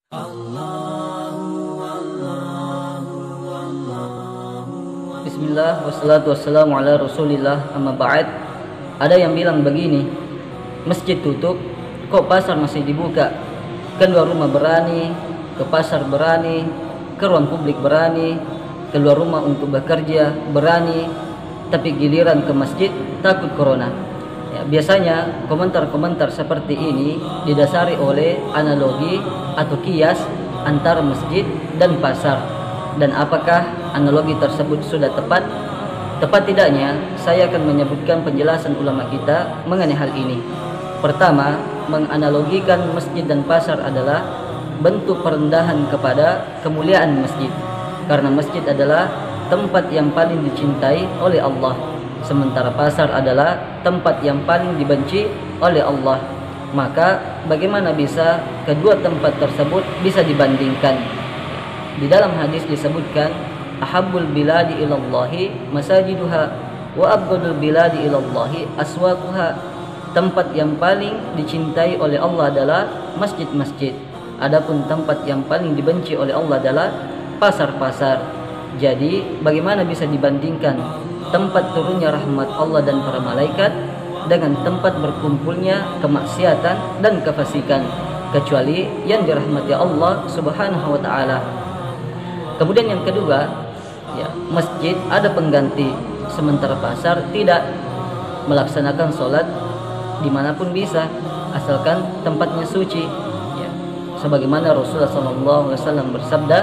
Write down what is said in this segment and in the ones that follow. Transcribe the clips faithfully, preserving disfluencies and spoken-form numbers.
Bismillah wassalatu wassalamu ala rasulillah amma ba'd. Ada yang bilang begini, masjid tutup kok pasar masih dibuka? Keluar rumah berani, ke pasar berani, ke ruang publik berani, keluar rumah untuk bekerja berani, tapi giliran ke masjid takut corona. Ya, biasanya komentar-komentar seperti ini didasari oleh analogi atau kias antara masjid dan pasar. Dan apakah analogi tersebut sudah tepat? Tepat tidaknya, saya akan menyebutkan penjelasan ulama kita mengenai hal ini. Pertama, menganalogikan masjid dan pasar adalah bentuk perendahan kepada kemuliaan masjid. Karena masjid adalah tempat yang paling dicintai oleh Allah, sementara pasar adalah tempat yang paling dibenci oleh Allah. Maka bagaimana bisa kedua tempat tersebut bisa dibandingkan? Di dalam hadis disebutkan, ahabbul biladi ilallahi masajiduha wa abghadul biladi ilallahi aswaquha. Tempat yang paling dicintai oleh Allah adalah masjid-masjid. Adapun tempat yang paling dibenci oleh Allah adalah pasar-pasar. Jadi bagaimana bisa dibandingkan tempat turunnya rahmat Allah dan para malaikat dengan tempat berkumpulnya kemaksiatan dan kefasikan, kecuali yang dirahmati Allah Subhanahu wa taala. Kemudian yang kedua, ya, masjid ada pengganti, sementara pasar tidak. Melaksanakan sholat dimanapun bisa, asalkan tempatnya suci. Ya. Sebagaimana Rasulullah shallallahu alaihi wasallam bersabda,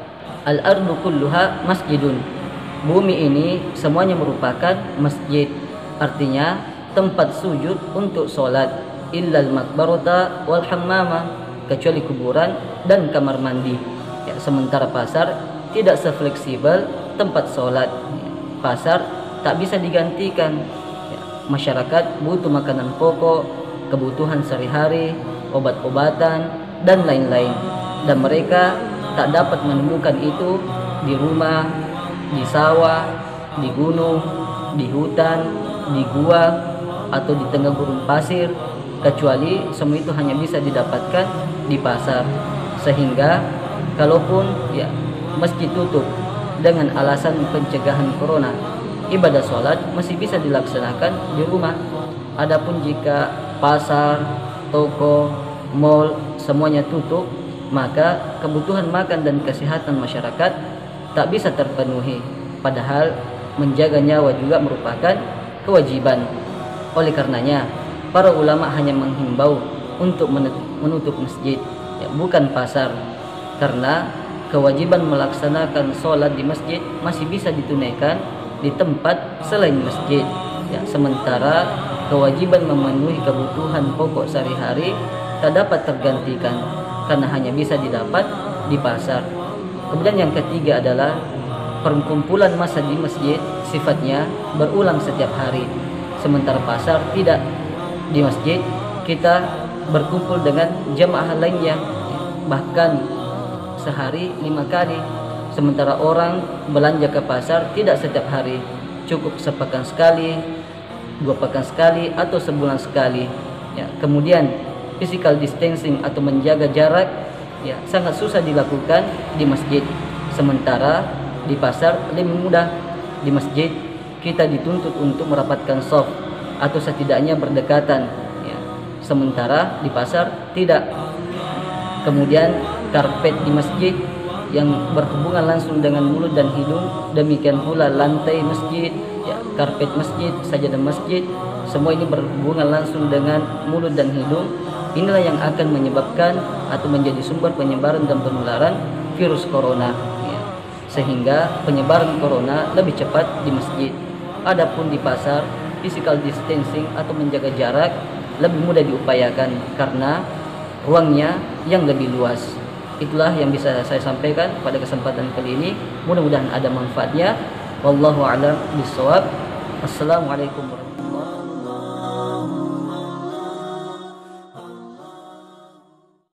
al-ardu kulluha masjidun. Bumi ini semuanya merupakan masjid, artinya tempat sujud untuk sholat, illal makbarata wal hammama, kecuali kuburan dan kamar mandi. Ya, sementara pasar tidak sefleksibel tempat sholat. Ya, pasar tak bisa digantikan. Ya, masyarakat butuh makanan pokok, kebutuhan sehari-hari, obat-obatan, dan lain-lain. Dan mereka tak dapat menemukan itu di rumah, di sawah, di gunung, di hutan, di gua, atau di tengah gurun pasir, kecuali semua itu hanya bisa didapatkan di pasar. Sehingga kalaupun ya masjid tutup dengan alasan pencegahan corona, ibadah sholat masih bisa dilaksanakan di rumah. Adapun jika pasar, toko, mal semuanya tutup, maka kebutuhan makan dan kesehatan masyarakat tak bisa terpenuhi. Padahal menjaga nyawa juga merupakan kewajiban. Oleh karenanya, para ulama hanya menghimbau untuk menutup masjid, ya, bukan pasar. Karena kewajiban melaksanakan sholat di masjid masih bisa ditunaikan di tempat selain masjid. Ya, sementara kewajiban memenuhi kebutuhan pokok sehari-hari tak dapat tergantikan karena hanya bisa didapat di pasar. Kemudian yang ketiga adalah perkumpulan massa di masjid sifatnya berulang setiap hari, sementara pasar tidak. Di masjid kita berkumpul dengan jamaah lainnya, bahkan sehari lima kali, sementara orang belanja ke pasar tidak setiap hari, cukup sepekan sekali, dua pekan sekali, atau sebulan sekali. Ya, kemudian physical distancing atau menjaga jarak, ya, sangat susah dilakukan di masjid, sementara di pasar lebih mudah. Di masjid kita dituntut untuk merapatkan shaf atau setidaknya berdekatan, ya, sementara di pasar tidak. Kemudian karpet di masjid yang berhubungan langsung dengan mulut dan hidung, demikian pula lantai masjid, ya, karpet masjid, sajadah masjid, semua ini berhubungan langsung dengan mulut dan hidung. Inilah yang akan menyebabkan atau menjadi sumber penyebaran dan penularan virus corona, ya. Sehingga penyebaran corona lebih cepat di masjid. Adapun di pasar, physical distancing atau menjaga jarak lebih mudah diupayakan karena ruangnya yang lebih luas. Itulah yang bisa saya sampaikan pada kesempatan kali ini. Mudah-mudahan ada manfaatnya. Wallahu a'lam bishawab. Assalamualaikum warahmatullahi wabarakatuh.